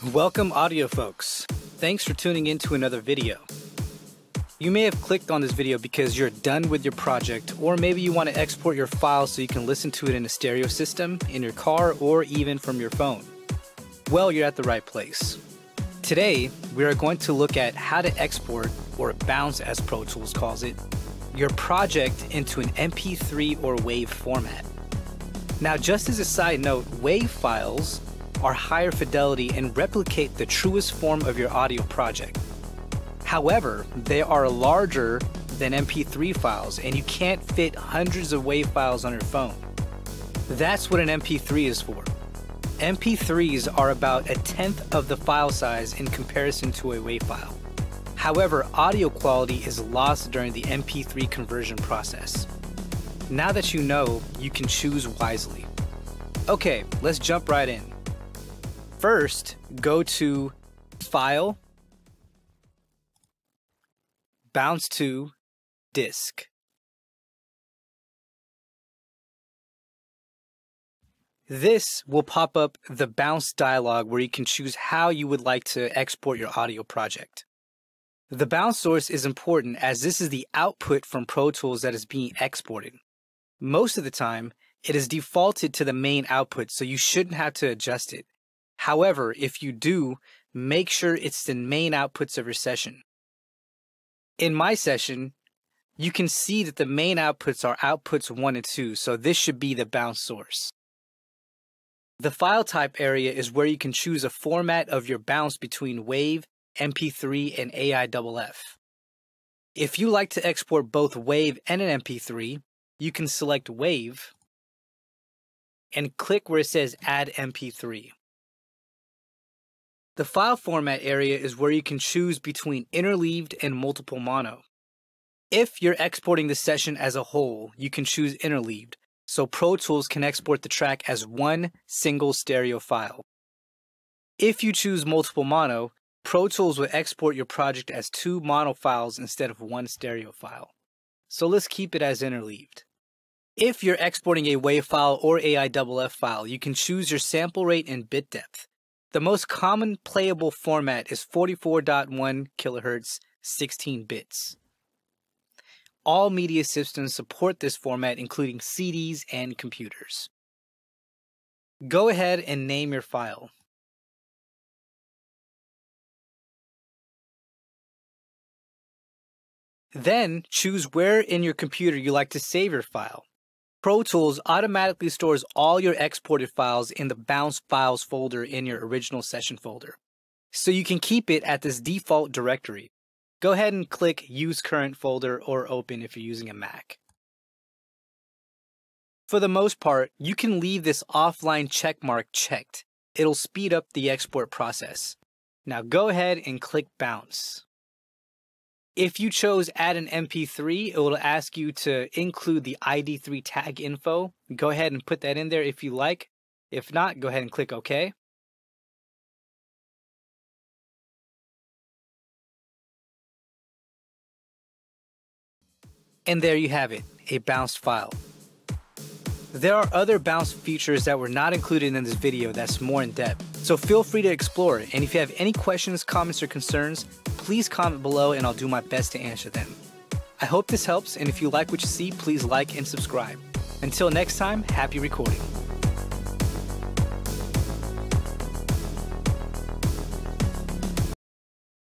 Welcome audio folks. Thanks for tuning in to another video. You may have clicked on this video because you're done with your project, or maybe you want to export your file so you can listen to it in a stereo system, in your car, or even from your phone. Well, you're at the right place. Today, we are going to look at how to export, or bounce as Pro Tools calls it, your project into an MP3 or WAV format. Now, just as a side note, WAV files are higher fidelity and replicate the truest form of your audio project. However, they are larger than MP3 files, and you can't fit hundreds of WAV files on your phone. That's what an MP3 is for. MP3s are about 1/10 of the file size in comparison to a WAV file. However, audio quality is lost during the MP3 conversion process. Now that you know, you can choose wisely. Okay, let's jump right in. First, go to File, Bounce to Disk. This will pop up the bounce dialog where you can choose how you would like to export your audio project. The bounce source is important as this is the output from Pro Tools that is being exported. Most of the time, it is defaulted to the main output, so you shouldn't have to adjust it. However, if you do, make sure it's the main outputs of your session. In my session, you can see that the main outputs are outputs 1 and 2, so this should be the bounce source. The file type area is where you can choose a format of your bounce between WAV, MP3, and AIFF. If you like to export both WAV and an MP3, you can select WAV and click where it says Add MP3. The file format area is where you can choose between interleaved and multiple mono. If you're exporting the session as a whole, you can choose interleaved, so Pro Tools can export the track as one single stereo file. If you choose multiple mono, Pro Tools will export your project as 2 mono files instead of 1 stereo file. So let's keep it as interleaved. If you're exporting a WAV file or AIFF file, you can choose your sample rate and bit depth. The most common playable format is 44.1 kHz, 16 bits. All media systems support this format, including CDs and computers. Go ahead and name your file. Then choose where in your computer you like to save your file. Pro Tools automatically stores all your exported files in the Bounce Files folder in your original session folder, so you can keep it at this default directory. Go ahead and click Use Current Folder or Open if you're using a Mac. For the most part, you can leave this offline checkmark checked. It'll speed up the export process. Now go ahead and click Bounce. If you chose Add an MP3, it will ask you to include the ID3 tag info. Go ahead and put that in there if you like. If not, go ahead and click OK. And there you have it, a bounced file. There are other bounce features that were not included in this video that's more in depth, so feel free to explore it. And if you have any questions, comments, or concerns, please comment below and I'll do my best to answer them. I hope this helps, and if you like what you see, please like and subscribe. Until next time, happy recording.